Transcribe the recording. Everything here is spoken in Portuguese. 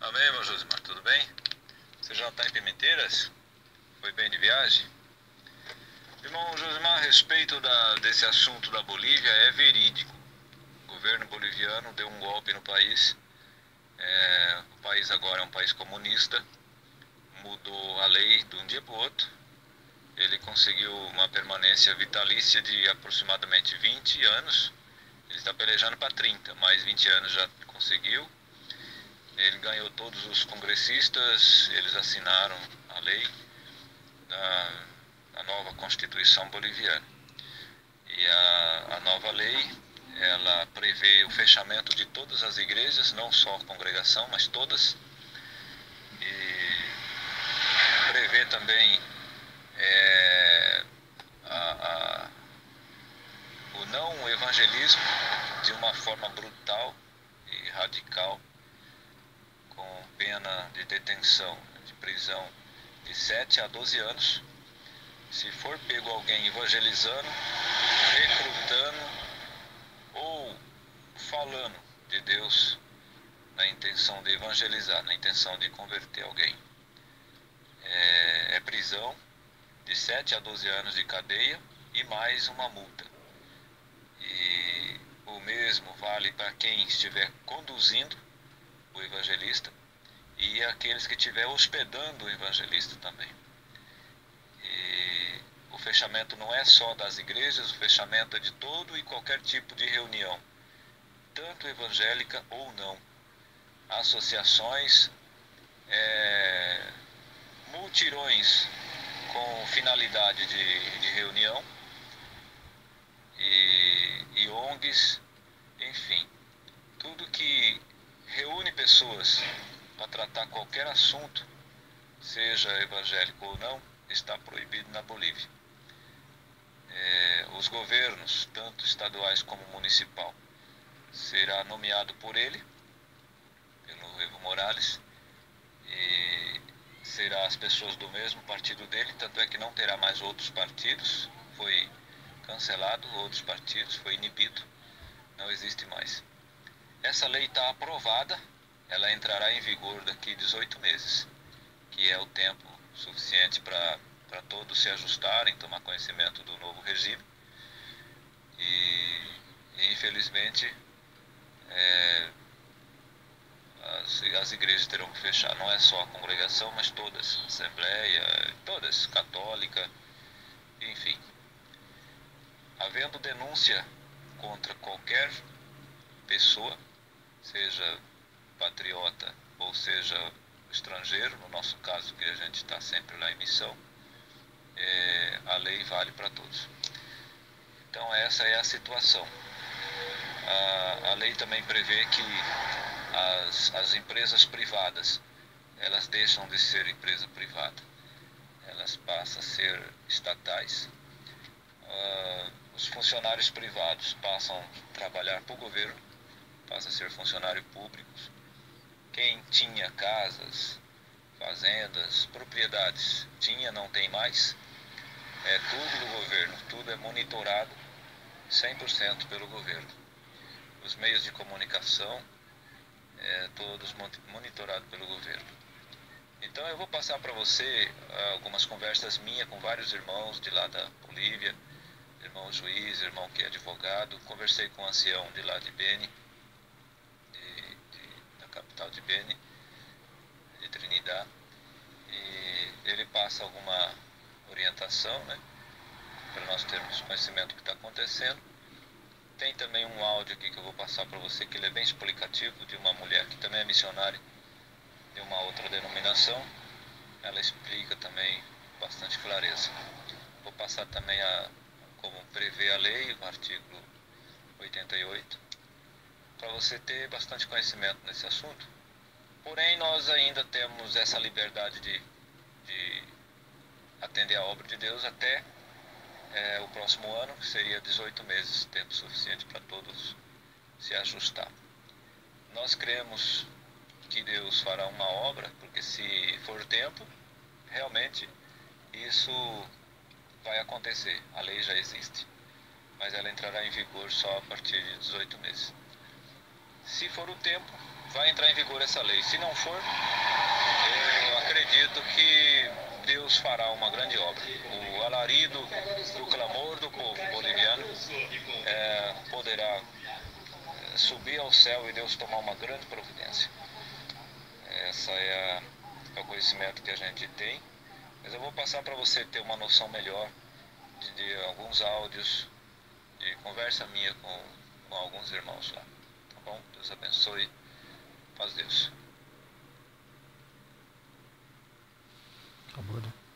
Amém, irmão Josimar, tudo bem? Você já está em Pimenteiras? Foi bem de viagem? Irmão Josimar, a respeito desse assunto da Bolívia, é verídico. O governo boliviano deu um golpe no país. O país agora é um país comunista. Mudou a lei de um dia para o outro. Ele conseguiu uma permanência vitalícia de aproximadamente 20 anos. Ele está pelejando para 30, mais 20 anos já conseguiu. Ele ganhou todos os congressistas, eles assinaram a lei da nova Constituição boliviana. E a nova lei, ela prevê o fechamento de todas as igrejas, não só a congregação, mas todas. E prevê também o não evangelismo de uma forma brutal e radical, com pena de detenção, de prisão de 7 a 12 anos. Se for pego alguém evangelizando, recrutando ou falando de Deus na intenção de evangelizar, na intenção de converter alguém, é prisão de 7 a 12 anos de cadeia e mais uma multa. E o mesmo vale para quem estiver conduzindo o evangelista e aqueles que estiver hospedando o evangelista também. E o fechamento não é só das igrejas, o fechamento é de todo e qualquer tipo de reunião, tanto evangélica ou não. Associações, multirões com finalidade de reunião e ONGs, enfim, tudo que reúne pessoas para tratar qualquer assunto, seja evangélico ou não, está proibido na Bolívia. Os governos, tanto estaduais como municipal, será nomeado por ele, pelo Evo Morales, e será as pessoas do mesmo partido dele, tanto é que não terá mais outros partidos, foi cancelado outros partidos, foi inibido, não existe mais. Essa lei está aprovada, ela entrará em vigor daqui 18 meses, que é o tempo suficiente para todos se ajustarem, tomar conhecimento do novo regime. E infelizmente as igrejas terão que fechar, não é só a congregação, mas todas, assembleia, todas, católica, enfim. Havendo denúncia contra qualquer pessoa, seja patriota ou seja estrangeiro, no nosso caso que a gente está sempre lá em missão, a lei vale para todos. Então essa é a situação. A lei também prevê que as empresas privadas, elas deixam de ser empresa privada, elas passam a ser estatais. Os funcionários privados passam a trabalhar para o governo, passam a ser funcionários públicos. Quem tinha casas, fazendas, propriedades, não tem mais, é tudo do governo, tudo é monitorado 100% pelo governo. Os meios de comunicação, todos monitorados pelo governo. Então eu vou passar para você algumas conversas minhas com vários irmãos de lá da Bolívia, irmão juiz, irmão que é advogado. Conversei com um ancião de lá de Beni, da capital de Beni, de Trinidad, e ele passa alguma orientação, né, para nós termos conhecimento do que está acontecendo. Tem também um áudio aqui que eu vou passar para você, que ele é bem explicativo, de uma mulher que também é missionária de uma outra denominação. Ela explica também bastante clareza. Vou passar também como prevê a lei, o artigo 88, para você ter bastante conhecimento nesse assunto. Porém, nós ainda temos essa liberdade de atender a obra de Deus até o próximo ano, que seria 18 meses, tempo suficiente para todos se ajustar. Nós cremos que Deus fará uma obra, porque se for tempo, realmente isso vai acontecer. A lei já existe, mas ela entrará em vigor só a partir de 18 meses. Se for o tempo, vai entrar em vigor essa lei. Se não for, eu acredito que Deus fará uma grande obra. O alarido, o clamor do povo boliviano poderá subir ao céu e Deus tomar uma grande providência. Essa é o conhecimento que a gente tem. Mas eu vou passar para você ter uma noção melhor de alguns áudios de conversa minha com alguns irmãos lá. Tá bom? Deus abençoe. Paz Deus. Acabou, né?